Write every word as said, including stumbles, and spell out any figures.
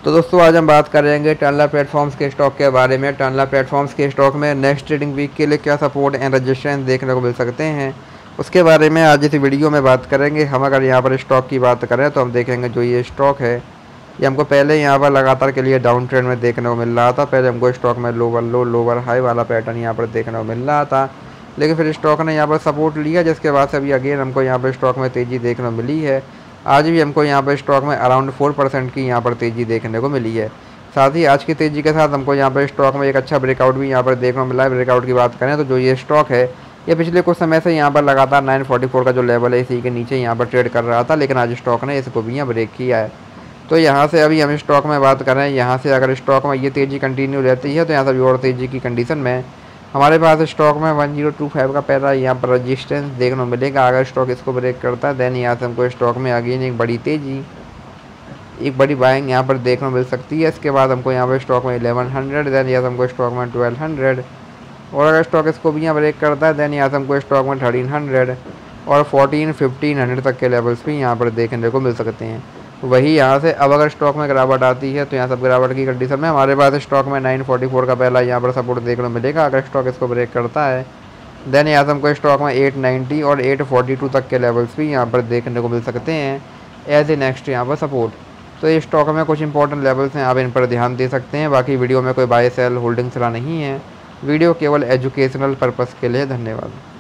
तो दोस्तों आज हम बात करेंगे टानला प्लेटफॉर्म्स के स्टॉक के बारे में। टानला प्लेटफॉर्म्स के स्टॉक में नेक्स्ट ट्रेडिंग वीक के लिए क्या सपोर्ट एंड रजिस्टेंस देखने को मिल सकते हैं, उसके बारे में आज इस वीडियो में बात करेंगे। हम अगर यहाँ पर स्टॉक की बात करें तो हम देखेंगे जो ये स्टॉक है ये हमको पहले यहाँ पर लगातार के लिए डाउन ट्रेंड में देखने को मिल रहा था। पहले हमको स्टॉक में लोअर लो लोअर हाई वाला पैटर्न यहाँ पर देखने को मिल रहा था, लेकिन फिर स्टॉक ने यहाँ पर सपोर्ट लिया, जिसके बाद से अभी अगेन हमको यहाँ पर स्टॉक में तेज़ी देखने को मिली है। आज भी हमको यहाँ पर स्टॉक में अराउंड फोर परसेंट की यहाँ पर तेज़ी देखने को मिली है। साथ ही आज की तेज़ी के साथ हमको यहाँ पर स्टॉक में एक अच्छा ब्रेकआउट भी यहाँ पर देखने को मिला है। ब्रेकआउट की बात करें तो जो ये स्टॉक है ये पिछले कुछ समय से यहाँ पर लगातार नाइन फोर्टी फोर का जो लेवल है इसी के नीचे यहाँ पर ट्रेड कर रहा था, लेकिन आज स्टॉक ने इसको भी यहाँ ब्रेक किया है। तो यहाँ से अभी हम स्टॉक में बात करें, यहाँ से अगर स्टॉक में ये तेज़ी कंटिन्यू रहती है तो यहाँ से अभी और तेज़ी की कंडीशन में हमारे पास स्टॉक में वन जीरो टू फाइव का पहला यहाँ पर रजिस्टेंस देखने को मिलेगा। अगर स्टॉक इसको ब्रेक करता है देन यहाँ से हमको स्टॉक में अगेन एक बड़ी तेज़ी एक बड़ी बाइंग यहाँ पर देखने को मिल सकती है। इसके बाद हमको यहाँ पर स्टॉक में इलेवन हंड्रेड देन यहाँ से हमको स्टॉक में ट्वेल्व हंड्रेड और अगर स्टॉक इसको भी यहाँ ब्रेक करता है देन यहाँ से हमको स्टॉक में थर्टीन हंड्रेड और फोर्टीन फिफ्टीन हंड्रेड तक के लेवल्स भी यहाँ पर देखने को मिल सकते हैं। वही यहाँ से अब अगर स्टॉक में गिरावट आती है तो यहाँ सब गिरावट की कंडीशन में हमारे पास स्टॉक में नाइन फोर्टी फोर का पहला यहाँ पर सपोर्ट देखने को मिलेगा। अगर स्टॉक इसको ब्रेक करता है देन यहाँ से हमको स्टॉक में एट नाइंटी और एट फोर्टी टू तक के लेवल्स भी यहाँ पर देखने को मिल सकते हैं एज ए नेक्स्ट यहाँ पर सपोर्ट। तो ये स्टॉक में कुछ इंपॉर्टेंट लेवल्स हैं, आप इन पर ध्यान दे सकते हैं। बाकी वीडियो में कोई बाय सेल होल्डिंग सलाह नहीं है, वीडियो केवल एजुकेशनल पर्पज़ के लिए। धन्यवाद।